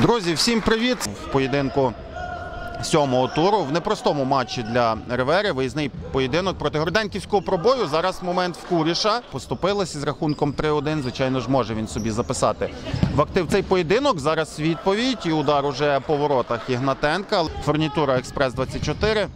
Друзі, всім привіт! В поєдинку 7-го туру, в непростому матчі для Ревери, виїзний поєдинок проти Городенківського пробою. Зараз момент в Куріша. Поступилися з рахунком 3-1, звичайно ж може він собі записати в актив цей поєдинок. Зараз відповідь і удар уже по воротах Ігнатенка. Фурнітура Експрес-24.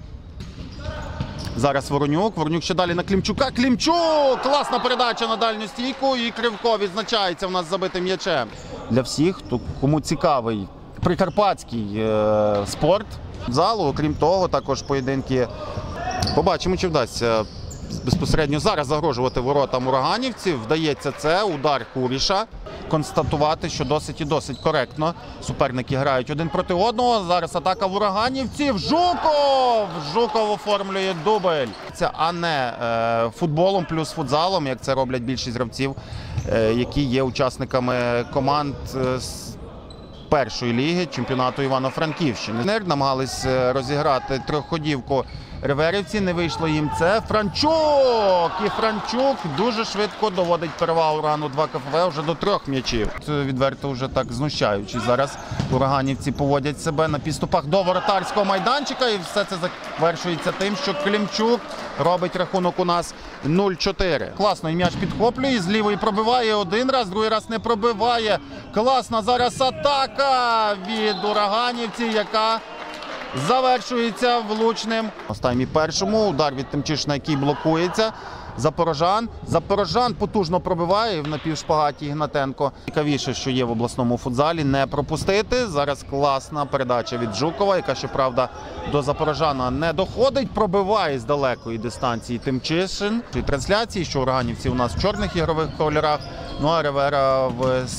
Зараз Воронюк. Воронюк ще далі на Клімчука. Клімчук! Класна передача на дальню стійку. І Кривко відзначається в нас забитим м'ячем. Для всіх, кому цікавий прикарпатський спорт залу. Окрім того, також поєдинки. Побачимо, чи вдасться безпосередньо зараз загрожувати воротам ураганівців. Вдається це. Удар Куріша. Констатувати, що досить і досить коректно суперники грають один проти одного. Зараз атака в ураганівців. Жуков! Жуков оформлює дубль. А не футболом плюс футзалом, як це роблять більшість гравців, які є учасниками команд з першої ліги чемпіонату Івано-Франківщини. Намагались розіграти трьохходівку реверівці, не вийшло їм це. Франчук! І Франчук дуже швидко доводить перевагу урагану 2 КФВ вже до 3 м'ячів. Відверто вже так знущаючись. Зараз ураганівці поводять себе на підступах до воротарського майданчика, і все це завершується тим, що Клімчук робить рахунок у нас 0-4. Класно, і м'яч підхоплює, з лівої пробиває один раз, другий раз не пробиває. Класна зараз атака від ураганівців, яка завершується влучним. В таймі першому удар від Тимчишина, який блокується. Запорожан потужно пробиває в напівшпагаті Ігнатенко. Цікавіше, що є в обласному футзалі, не пропустити. Зараз класна передача від Жукова, яка, щоправда, до Запорожана не доходить. Пробиває з далекої дистанції Тимчишин. Трансляції, що ураганівці у нас в чорних ігрових кольорах, ну а Ревера в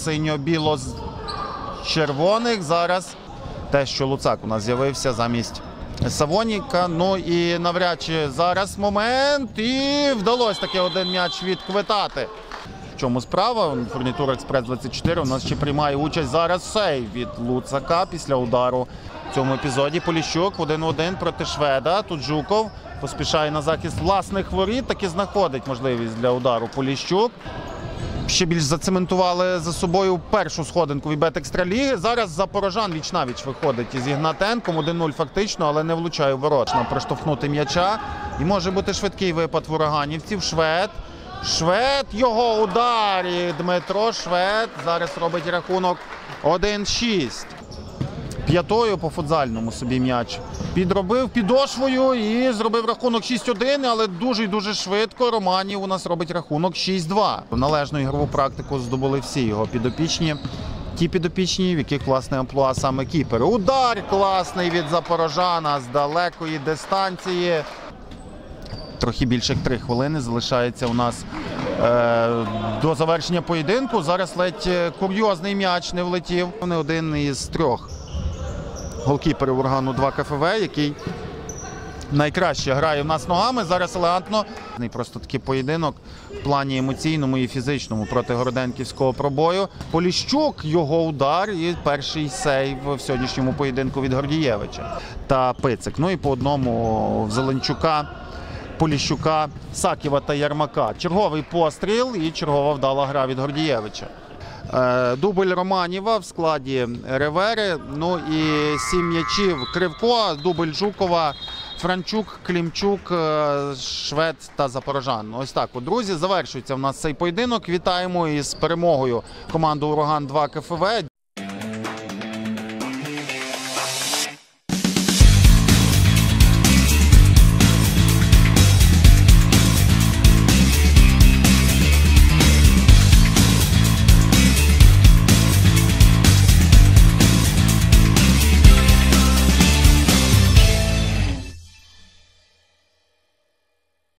синьо-біло-червоних. Зараз те, що Луцак у нас з'явився замість Савоніка. Ну і навряд чи зараз момент. І вдалося таки один м'яч відквитати. В чому справа? Фурнітура Експрес-24 у нас ще приймає участь зараз сейв від Луцака після удару в цьому епізоді. Поліщук 1-1 проти Шведа. Тут Жуков поспішає на захист власних воріт. Таки знаходить можливість для удару Поліщук. Ще більш зацементували за собою першу сходинку від Екстраліги. Зараз Запорожан віч-навіч виходить із Ігнатенком. 1-0 фактично, але не влучає в ворота. Проштовхнути м'яча. І може бути швидкий випад в ураганівців. Швед, його удар. І Дмитро Швед зараз робить рахунок 1-6. П'ятою по футзальному собі м'яч підробив підошвою і зробив рахунок 6-1, але дуже і дуже швидко Романів у нас робить рахунок 6-2. Належну ігрову практику здобули всі його підопічні. Ті підопічні, в яких, власне, амплуа саме кіпери. Удар класний від Запорожана з далекої дистанції. Трохи більше як 3 хвилини залишається у нас до завершення поєдинку. Зараз ледь курйозний м'яч не влетів. Вони один із 3 голкіперів урагану 2 КФВ, який найкраще грає в нас ногами. Зараз елегантно. Просто такий поєдинок в плані емоційному і фізичному проти Городенківського пробою. Поліщук, його удар і перший сейв в сьогоднішньому поєдинку від Гордієвича та Пицик. Ну і по одному в Зеленчука, Поліщука, Саківа та Ярмака. Черговий постріл і чергова вдала гра від Гордієвича. Дубль Романіва в складі Ревери, ну і 7 м'ячів Кривко, дубль Жукова, Франчук, Клімчук, Швед та Запорожан. Ось так, друзі, завершується в нас цей поєдинок. Вітаємо із перемогою команду «Ураган 2 КФВ».